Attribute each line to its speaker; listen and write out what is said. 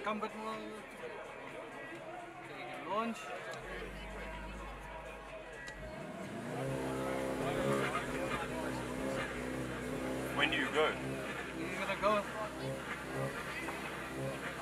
Speaker 1: combat mo. Okay, launch.
Speaker 2: When do you go?
Speaker 1: You're gonna go.